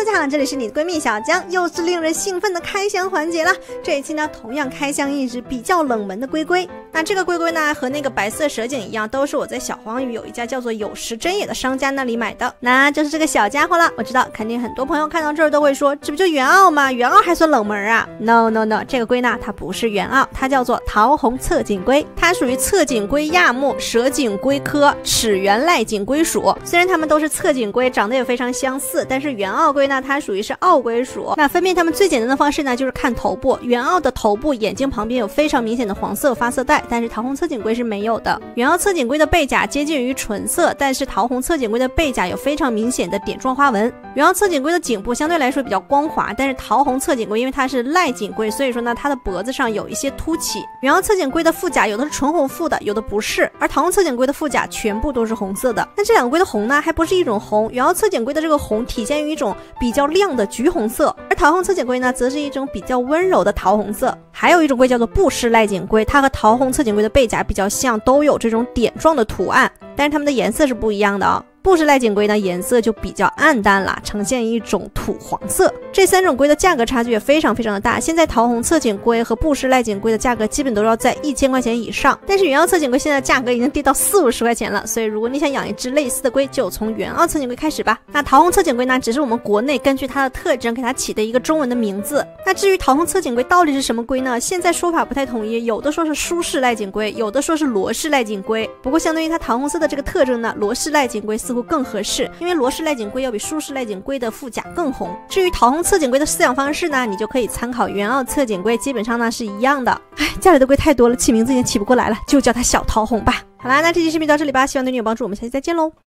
大家好，这里是你的闺蜜小江，又是令人兴奋的开箱环节了。这一期呢，同样开箱一只比较冷门的龟龟。那这个龟龟呢，和那个白色蛇颈一样，都是我在小黄鱼有一家叫做有时真野的商家那里买的。那就是这个小家伙了。我知道肯定很多朋友看到这儿都会说，这不就原澳吗？原澳还算冷门啊 ？No， 这个龟呢，它不是原澳，它叫做桃红侧颈龟，它属于侧颈龟亚目蛇颈龟科齿缘赖颈龟属。虽然它们都是侧颈龟，长得也非常相似，但是原澳龟呢，它属于是澳龟属。那分辨它们最简单的方式呢，就是看头部。原澳的头部眼睛旁边有非常明显的黄色发色带，但是桃红侧颈龟是没有的。原澳侧颈龟的背甲接近于纯色，但是桃红侧颈龟的背甲有非常明显的点状花纹。原澳侧颈龟的颈部相对来说比较光滑，但是桃红侧颈龟因为它是赖颈龟，所以说呢，它的脖子上有一些凸起。原澳侧颈龟的腹甲有的是纯红腹的，有的不是，而桃红侧颈龟的腹甲全部都是红色的。但这两个龟的红呢，还不是一种红，原澳侧颈龟的这个红体现于一种比较亮的橘红色，而桃红侧颈龟呢，则是一种比较温柔的桃红色。还有一种龟叫做布氏赖颈龟，它和桃红侧颈龟的背甲比较像，都有这种点状的图案，但是它们的颜色是不一样的哦。布氏赖颈龟呢，颜色就比较暗淡了，呈现一种土黄色。这三种龟的价格差距也非常的大。现在桃红侧颈龟和布氏赖颈龟的价格基本都要在1000块钱以上，但是原澳侧颈龟现在价格已经跌到40-50块钱了。所以如果你想养一只类似的龟，就从原澳侧颈龟开始吧。那桃红侧颈龟呢，只是我们国内根据它的特征给它起的一个中文的名字。那至于桃红侧颈龟到底是什么龟呢？现在说法不太统一，有的说是舒氏赖颈龟，有的说是罗氏赖颈龟。不过相对于它桃红色的这个特征呢，罗氏赖颈龟似乎更合适，因为罗氏赖颈龟要比舒氏赖颈龟的腹甲更红。至于桃红侧颈龟的饲养方式呢，你就可以参考原澳侧颈龟，基本上呢是一样的。家里的龟太多了，起名字已经起不过来了，就叫它小桃红吧。好啦，那这期视频到这里吧，希望对你有帮助，我们下期再见喽。